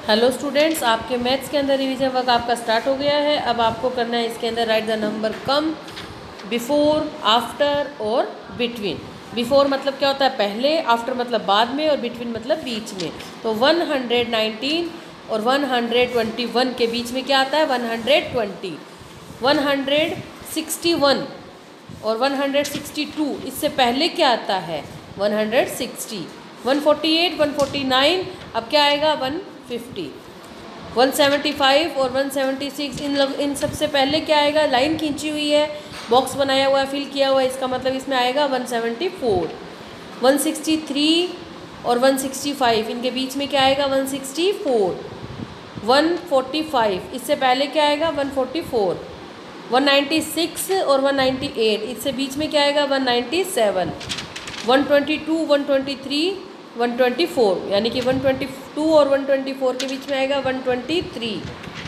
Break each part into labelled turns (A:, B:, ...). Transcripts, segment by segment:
A: Hello students, आपके maths के अंदर रिवीजन वर्क आपका स्टार्ट हो गया है। अब आपको करना है इसके अंदर write the number come, before, after और बिटवीन। बिफोर मतलब क्या होता है पहले, आफ्टर मतलब बाद में और बिटवीन मतलब बीच में। तो 119 और 121 के बीच में क्या आता है 120। 161 और 162 इससे पहले क्या आता है 160। 148 149 अब क्या आएगा 150। 175 और 176 इन सबसे पहले क्या आएगा, लाइन खींची हुई है, बॉक्स बनाया हुआ है, फिल किया हुआ है, इसका मतलब इसमें आएगा 174। 163 और 165 इनके बीच में क्या आएगा 164। 145 इससे पहले क्या आएगा 144। 196 और 198 इससे बीच में क्या आएगा 197। 122 123 124 यानी कि 122 और 124 के बीच में आएगा 123।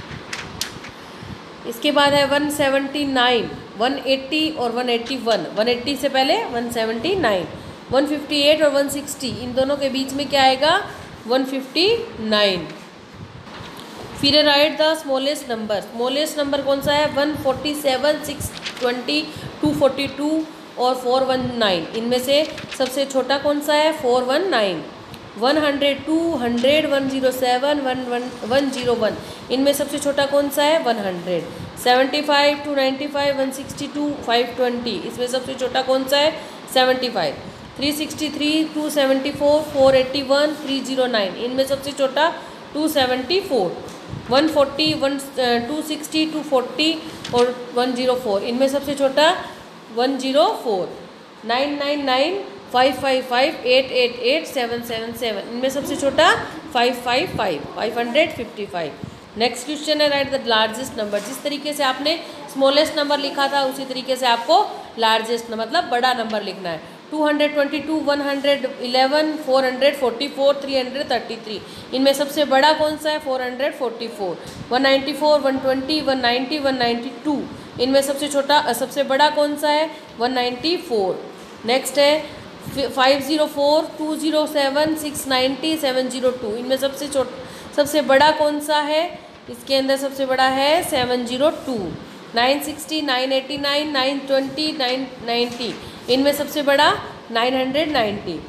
A: इसके बाद है 179 180 और 181। 180 से पहले 179। 158 और 160 इन दोनों के बीच में क्या आएगा 159। फिर write the smallest number. Smallest number कौन सा है 147 620 242 और 419। इनमें से सबसे छोटा कौन सा है 419। 100 200 107 101 इनमें सबसे छोटा कौन सा है 100। 75 295 162 520 इसमें सबसे छोटा कौन सा है 75। 363 274 481 309 इनमें सबसे छोटा 274। 140 260 240 और 104 इनमें सबसे छोटा 104। 999 555 888 777 इनमें सबसे छोटा 555 555। नेक्स्ट क्वेश्चन है राइट द लार्जेस्ट नंबर। जिस तरीके से आपने स्मॉलेस्ट नंबर लिखा था उसी तरीके से आपको लार्जेस्ट मतलब बड़ा नंबर लिखना है। 222 111 444 333 इनमें सबसे बड़ा कौन सा है 444। 194 120 190 192 इनमें सबसे छोटा सबसे बड़ा कौन सा है 194। नेक्स्ट है 504 207 690 702 इनमें सबसे बड़ा कौन सा है, इसके अंदर सबसे बड़ा है 702। 960 989 920 990 इनमें सबसे बड़ा 990।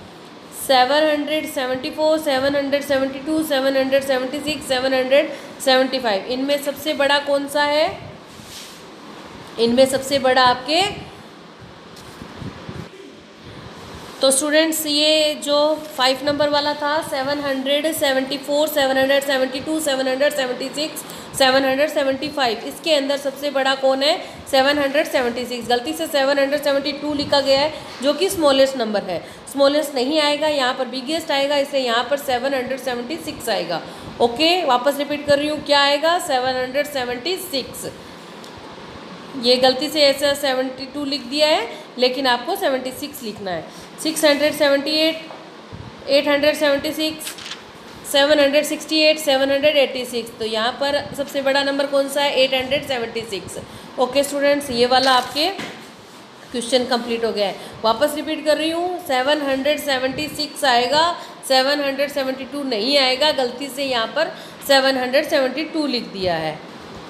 A: 774 772 776 775 इनमें सबसे बड़ा कौन सा है, इनमें सबसे बड़ा आपके। तो स्टूडेंट्स ये जो 5 नंबर वाला था 774 772 776 775 इसके अंदर सबसे बड़ा कौन है 776। गलती से 772 लिखा गया है जो कि स्मॉलेस्ट नंबर है। स्मॉलेस्ट नहीं आएगा, यहाँ पर बिगेस्ट आएगा, इसलिए यहाँ पर 776 आएगा। ओके, वापस रिपीट कर रही हूँ, क्या आएगा 776। ये गलती से ऐसा 72 लिख दिया है लेकिन आपको 76 लिखना है। 678 876 768 786 तो यहाँ पर सबसे बड़ा नंबर कौन सा है 876। ओके स्टूडेंट्स, ये वाला आपके क्वेश्चन कंप्लीट हो गया है। वापस रिपीट कर रही हूँ 776 आएगा, 772 नहीं आएगा, गलती से यहाँ पर 772 लिख दिया है।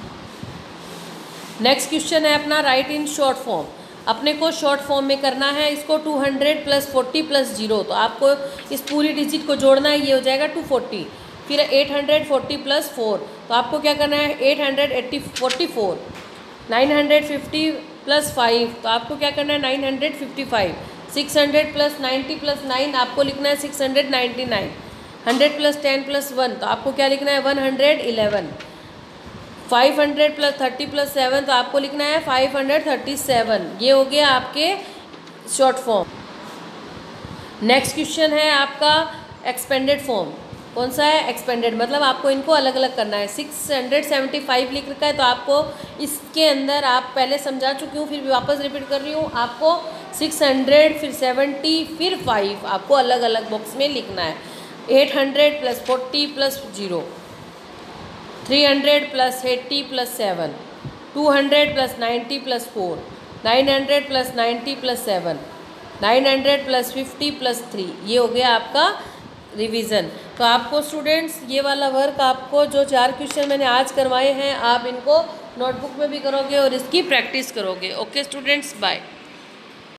A: नेक्स्ट क्वेश्चन है अपना राइट इन शॉर्ट फॉर्म। अपने को शॉर्ट फॉर्म में करना है इसको 200 + 40 + 0 तो आपको इस पूरी डिजिट को जोड़ना है, ये हो जाएगा 240। फिर 840 + 4 तो आपको क्या करना है 844। 950 + 5 तो आपको क्या करना है 955। 600 + 90 + 9 आपको लिखना है 699। 100 + 10 + 1 तो आपको क्या लिखना है 111। 500 + 30 + 7 तो आपको लिखना है 537। ये हो गया आपके शॉर्ट फॉर्म। नेक्स्ट क्वेश्चन है आपका एक्सपेंडेड फॉर्म। कौन सा है एक्सपेंडेड मतलब आपको इनको अलग अलग करना है। 675 लिख रखा है तो आपको इसके अंदर आप पहले समझा चुकी हूँ, फिर भी वापस रिपीट कर रही हूँ। आपको 600 फिर 70 फिर 5 आपको अलग अलग बॉक्स में लिखना है। 800 + 40 + 0 300 + 80 + 7 200 + 90 + 4 900 + 90 + 7 900 + 50 + 3 ये हो गया आपका रिवीजन। तो आपको स्टूडेंट्स ये वाला वर्क आपको जो 4 क्वेश्चन मैंने आज करवाए हैं आप इनको नोटबुक में भी करोगे और इसकी प्रैक्टिस करोगे। Okay students, bye.